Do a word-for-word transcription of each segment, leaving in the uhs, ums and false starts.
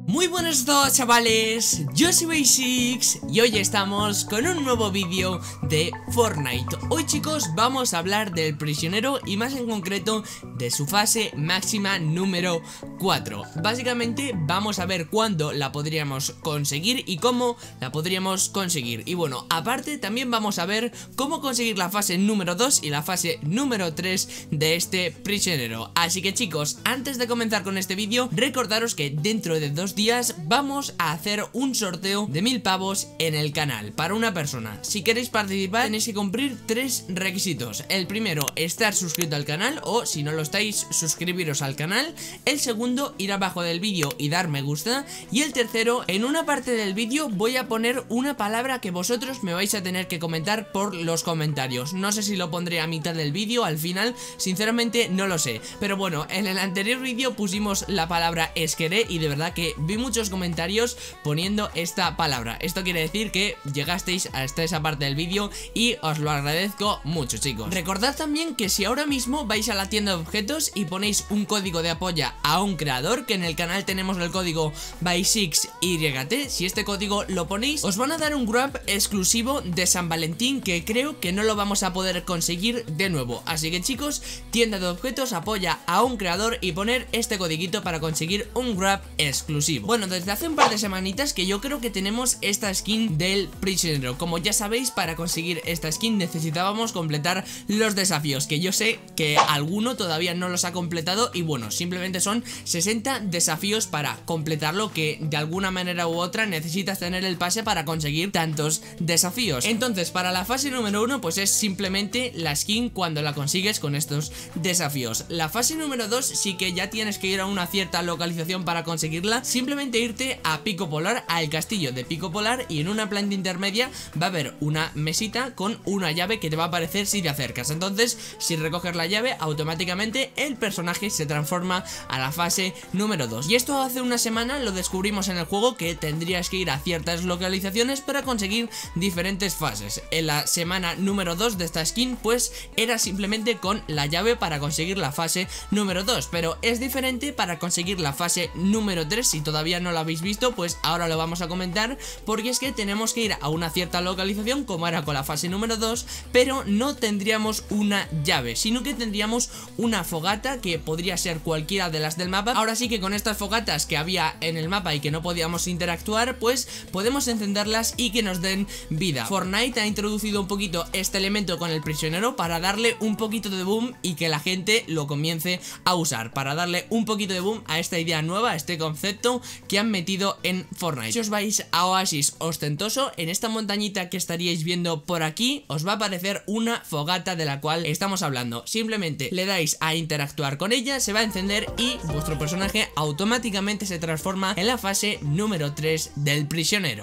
Muy buenos a todos, chavales, yo soy Basics y hoy estamos con un nuevo vídeo de Fortnite. Hoy, chicos, vamos a hablar del prisionero y más en concreto de su fase máxima número cuatro. Básicamente vamos a ver cuándo la podríamos conseguir y cómo la podríamos conseguir. Y bueno, aparte también vamos a ver cómo conseguir la fase número dos y la fase número tres de este prisionero. Así que, chicos, antes de comenzar con este vídeo, recordaros que dentro de dos días vamos a hacer un sorteo de mil pavos en el canal para una persona. Si queréis participar tenéis que cumplir tres requisitos. El primero, estar suscrito al canal, o si no lo estáis, suscribiros al canal. El segundo, ir abajo del vídeo y dar me gusta. Y el tercero, en una parte del vídeo voy a poner una palabra que vosotros me vais a tener que comentar por los comentarios. No sé si lo pondré a mitad del vídeo, al final, sinceramente no lo sé. Pero bueno, en el anterior vídeo pusimos la palabra esqueré y de verdad que vi muchos comentarios poniendo esta palabra. Esto quiere decir que llegasteis hasta esa parte del vídeo y os lo agradezco mucho, chicos. Recordad también que si ahora mismo vais a la tienda de objetos y ponéis un código de apoyo a un creador, que en el canal tenemos el código Basics Y T, si este código lo ponéis os van a dar un grab exclusivo de San Valentín que creo que no lo vamos a poder conseguir de nuevo. Así que, chicos, tienda de objetos, apoya a un creador y poner este codiguito para conseguir un grab exclusivo. Bueno, desde hace un par de semanitas que yo creo que tenemos esta skin del prisionero. Como ya sabéis, para conseguir esta skin necesitábamos completar los desafíos, que yo sé que alguno todavía no los ha completado. Y bueno, simplemente son sesenta desafíos para completarlo, que de alguna manera u otra necesitas tener el pase para conseguir tantos desafíos. Entonces, para la fase número uno, pues es simplemente la skin cuando la consigues con estos desafíos. La fase número dos sí que ya tienes que ir a una cierta localización para conseguirla. Simplemente irte a Pico Polar, al castillo de Pico Polar, y en una planta intermedia va a haber una mesita con una llave que te va a aparecer si te acercas. Entonces, si recoges la llave, automáticamente el personaje se transforma a la fase número dos. Y esto hace una semana lo descubrimos en el juego, que tendrías que ir a ciertas localizaciones para conseguir diferentes fases. En la semana número dos de esta skin, pues era simplemente con la llave para conseguir la fase número dos, pero es diferente para conseguir la fase número tres. Si todavía no lo habéis visto, pues ahora lo vamos a comentar, porque es que tenemos que ir a una cierta localización como era con la fase número dos, pero no tendríamos una llave, sino que tendríamos una fogata que podría ser cualquiera de las del mapa. Ahora sí que con estas fogatas que había en el mapa y que no podíamos interactuar, pues podemos encenderlas y que nos den vida. Fortnite ha introducido un poquito este elemento con el prisionero para darle un poquito de boom y que la gente lo comience a usar, para darle un poquito de boom a esta idea nueva, a este concepto que han metido en Fortnite. Si os vais a Oasis Ostentoso, en esta montañita que estaríais viendo por aquí, os va a aparecer una fogata de la cual estamos hablando. Simplemente le dais a interactuar con ella, se va a encender y vuestro personaje automáticamente se transforma en la fase número tres del prisionero.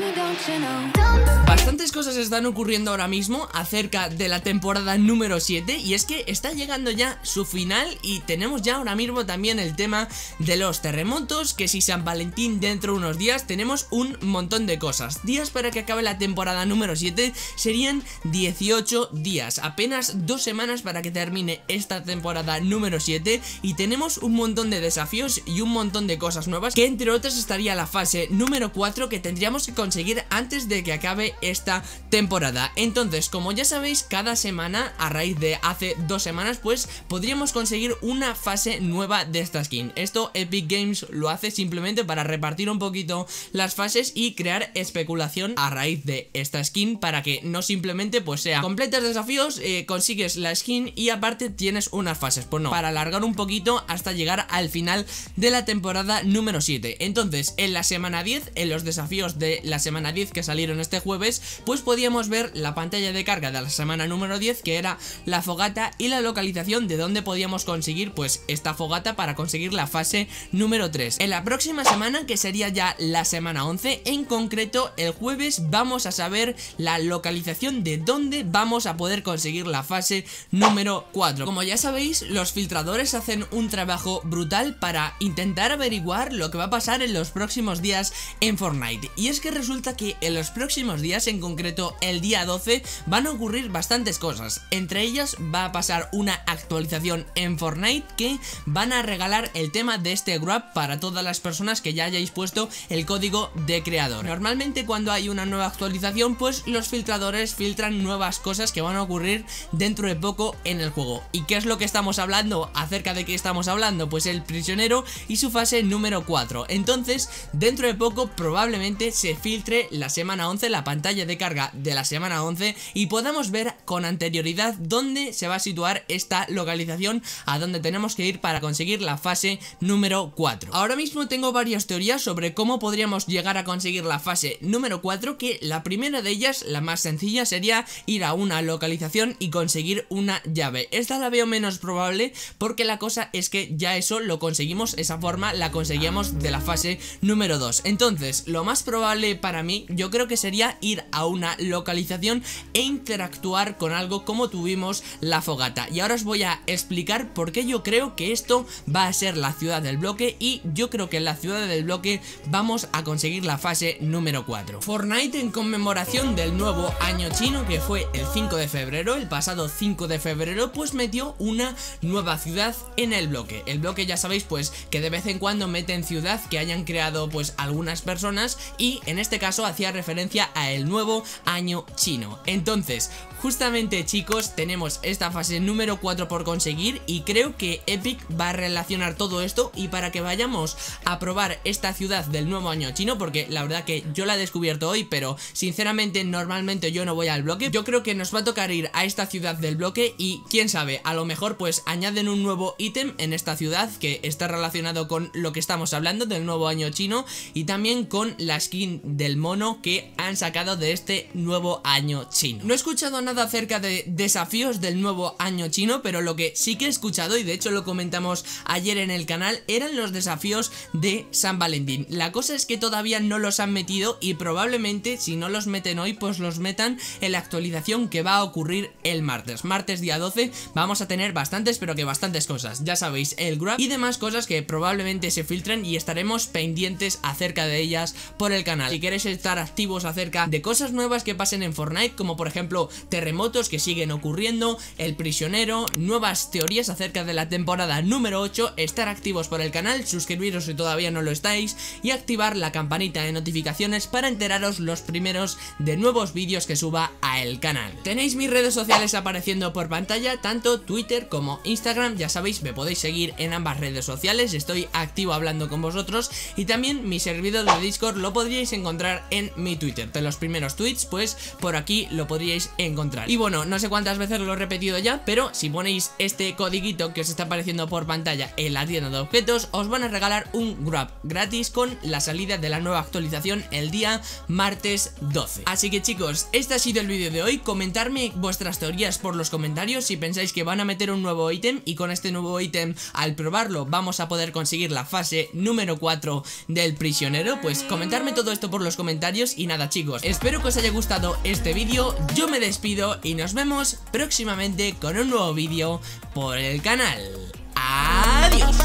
Bastantes cosas están ocurriendo ahora mismo acerca de la temporada número siete, y es que está llegando ya su final y tenemos ya ahora mismo también el tema de los terremotos, que si San Valentín dentro de unos días, tenemos un montón de cosas. Días para que acabe la temporada número siete serían dieciocho días, apenas dos semanas para que termine esta temporada número siete, y tenemos un montón de desafíos y un montón de cosas nuevas, que entre otras estaría la fase número cuatro que tendríamos que conseguir antes de que acabe esta temporada. Entonces, como ya sabéis, cada semana, a raíz de hace dos semanas, pues podríamos conseguir una fase nueva de esta skin. Esto Epic Games lo hace simplemente para repartir un poquito las fases y crear especulación a raíz de esta skin, para que no simplemente pues sea completas desafíos, eh, consigues la skin y aparte tienes unas fases. Pues no, para alargar un poquito hasta llegar al final de la temporada número siete. Entonces, en la semana diez, en los desafíos de la semana diez que salieron este jueves, pues podíamos ver la pantalla de carga de la semana número diez, que era la fogata y la localización de donde podíamos conseguir pues esta fogata para conseguir la fase número tres. En la próxima semana, que sería ya la semana once, en concreto el jueves, vamos a saber la localización de dónde vamos a poder conseguir la fase número cuatro. Como ya sabéis, los filtradores hacen un trabajo brutal para intentar averiguar lo que va a pasar en los próximos días en Fortnite, y es que resulta que en los próximos días, en concreto el día doce, van a ocurrir bastantes cosas. Entre ellas va a pasar una actualización en Fortnite, que van a regalar el tema de este grab para todas las personas personas que ya hayáis puesto el código de creador. Normalmente cuando hay una nueva actualización, pues los filtradores filtran nuevas cosas que van a ocurrir dentro de poco en el juego. ¿Y qué es lo que estamos hablando? ¿Acerca de qué estamos hablando? Pues el prisionero y su fase número cuatro. Entonces, dentro de poco probablemente se filtre la semana once, la pantalla de carga de la semana once, y podamos ver con anterioridad dónde se va a situar esta localización, a dónde tenemos que ir para conseguir la fase número cuatro. Ahora mismo tengo varias teorías sobre cómo podríamos llegar a conseguir la fase número cuatro, que la primera de ellas, la más sencilla, sería ir a una localización y conseguir una llave. Esta la veo menos probable porque la cosa es que ya eso lo conseguimos, esa forma la conseguíamos de la fase número dos. Entonces, lo más probable para mí, yo creo que sería ir a una localización e interactuar con algo como tuvimos la fogata. Y ahora os voy a explicar por qué yo creo que esto va a ser la ciudad del bloque, y yo creo que en la ciudad del bloque vamos a conseguir la fase número cuatro. Fortnite, en conmemoración del nuevo año chino, que fue el cinco de febrero, el pasado cinco de febrero, pues metió una nueva ciudad en el bloque. El bloque, ya sabéis, pues que de vez en cuando meten ciudad que hayan creado pues algunas personas, y en este caso hacía referencia a el nuevo año chino. Entonces, justamente, chicos, tenemos esta fase número cuatro por conseguir, y creo que Epic va a relacionar todo esto, y para que vayamos a probar esta ciudad del nuevo año chino, porque la verdad que yo la he descubierto hoy, pero sinceramente normalmente yo no voy al bloque, yo creo que nos va a tocar ir a esta ciudad del bloque, y quién sabe, a lo mejor pues añaden un nuevo ítem en esta ciudad que está relacionado con lo que estamos hablando del nuevo año chino, y también con la skin del mono que han sacado de este nuevo año chino. No he escuchado nada acerca de desafíos del nuevo año chino, pero lo que sí que he escuchado, y de hecho lo comentamos ayer en el canal, eran los desafíos de San Valentín. La cosa es que todavía no los han metido, y probablemente si no los meten hoy, pues los metan en la actualización que va a ocurrir el martes. Martes día doce vamos a tener bastantes, pero que bastantes cosas, ya sabéis, el grab y demás cosas que probablemente se filtren, y estaremos pendientes acerca de ellas por el canal. Si queréis estar activos acerca de cosas nuevas que pasen en Fortnite, como por ejemplo terremotos que siguen ocurriendo, el prisionero, nuevas teorías acerca de la temporada número ocho, estar activos por el canal, suscribiros si todavía no lo estáis, y activar la campanita de notificaciones para enteraros los primeros de nuevos vídeos que suba a el canal. Tenéis mis redes sociales apareciendo por pantalla, tanto Twitter como Instagram, ya sabéis, me podéis seguir en ambas redes sociales, estoy activo hablando con vosotros, y también mi servidor de Discord lo podríais encontrar en mi Twitter. De los primeros tweets, pues por aquí lo podríais encontrar. Y bueno, no sé cuántas veces lo he repetido ya, pero si ponéis este codiguito que os está apareciendo por pantalla en la tienda de objetos, os van a regalar un grab gratis con la salida de la nueva actualización el día martes doce. Así que, chicos, este ha sido el vídeo de hoy. Comentarme vuestras teorías por los comentarios, si pensáis que van a meter un nuevo ítem, y con este nuevo ítem, al probarlo, vamos a poder conseguir la fase número cuatro del prisionero. Pues comentarme todo esto por los comentarios. Y nada, chicos, espero que os haya gustado este vídeo. Yo me despido y nos vemos próximamente con un nuevo vídeo por el canal. Adiós.